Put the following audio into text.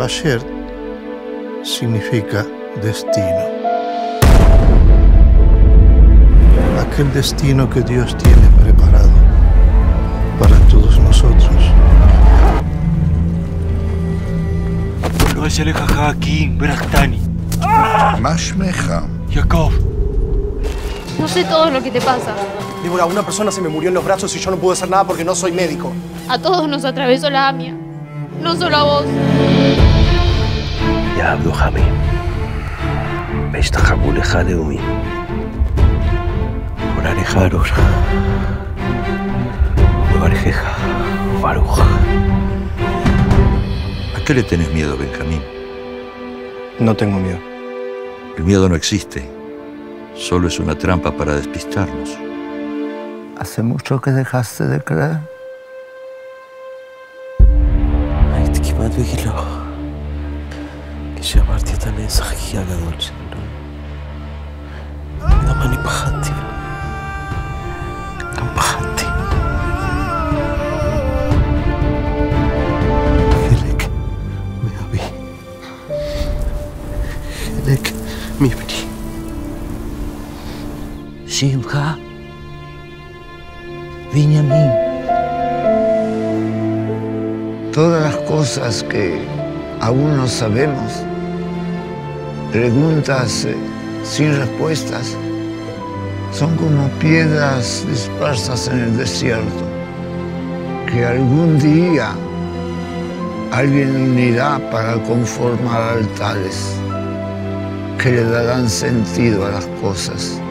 Basher significa destino. Aquel destino que Dios tiene preparado para todos nosotros. Jacob. No sé todo lo que te pasa. Débora, una persona se me murió en los brazos y yo no pude hacer nada porque no soy médico. A todos nos atravesó la AMIA. No solo a vos. يا عبد حميم بيستخبوا لخالي ومي وراني خاروش وبارجيجا وباروج. ¿A qué le tenés miedo, Benjamín? No tengo miedo. El miedo no existe. Solo es una trampa para despistarnos. ¿Hace mucho que dejaste de creer? הייתי כמעט בגילו. כשאמרתי את הנס הכי הגדול שלו. גם אני פחדתי. גם פחדתי. חלק מאבי. חלק מבני. שמחה. Benjamín. Todas las cosas que aún no sabemos, preguntas sin respuestas, son como piedras dispersas en el desierto, que algún día alguien unirá para conformar altares que le darán sentido a las cosas.